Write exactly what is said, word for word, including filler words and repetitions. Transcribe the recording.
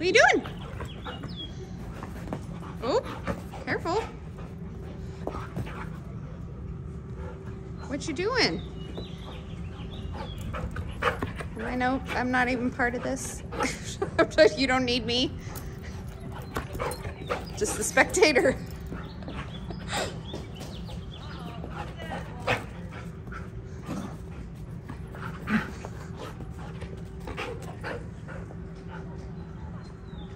are you doing? Oh, careful. What you doing? I know I'm not even part of this. You don't need me. Just the spectator.